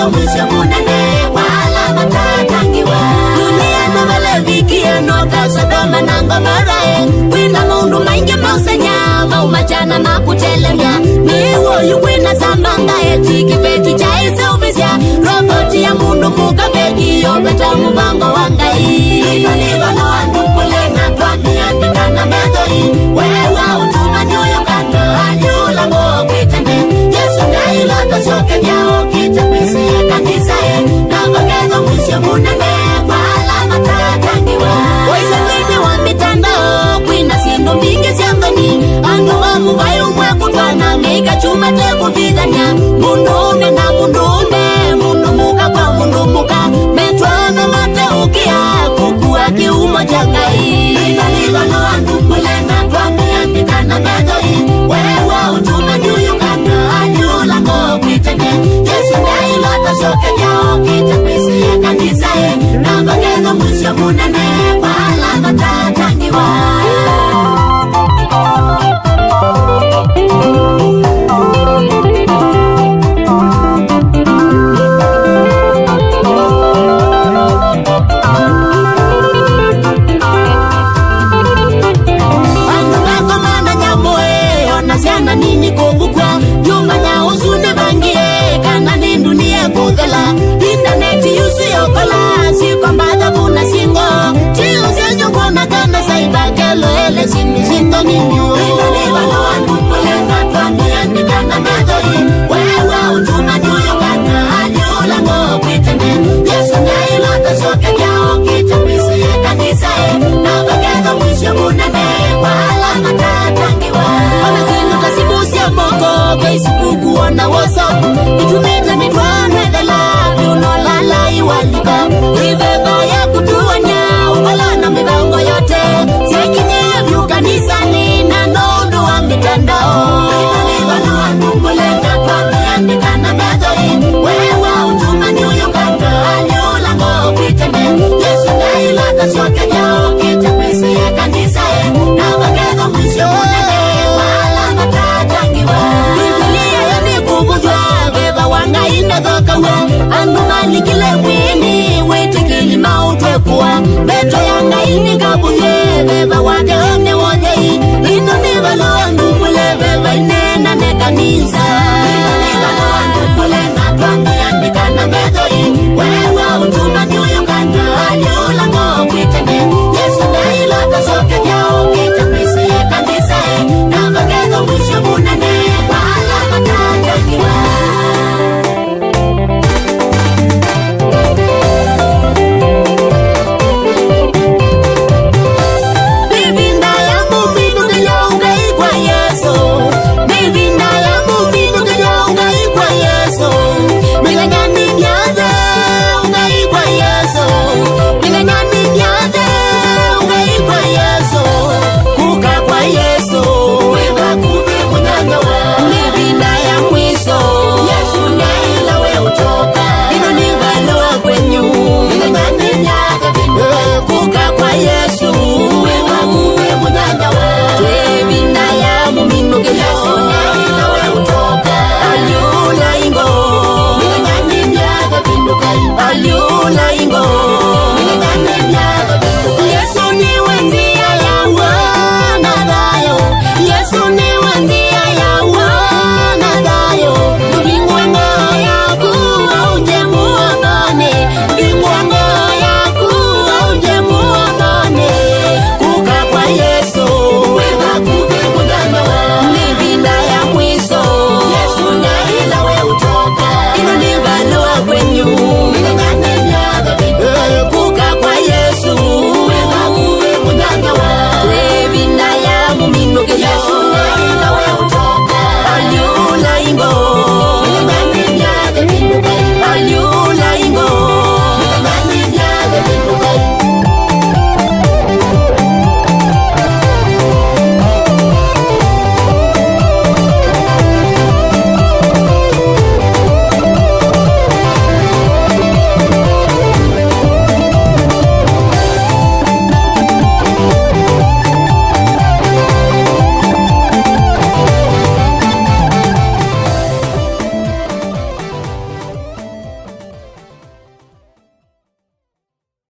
Nogeza mwisho munene wala matatangiwa. Dunia na vale vikia noka Sodoma na Gomora. Kwina mundu maingi mausenya maumachana makutelemya. Miwo yukwina sambanga etiki veki chaise ufisya. Roboti ya mundu muka veki yopeta mubango wangai. Nipa no andu kulenga twani andikana medoi. Wewa utuma nyoyo kanda anyula mo kwitane. Yesu na ilata soke nyao kita pisi ya kanisa e. Nogeza mwisho munene wala matatangiwa. Waisa kwini wa mitandao kwina sindu mingi siangani. Andu wa mubayo mwa kutwana meika chuma te kuviganya. Mundu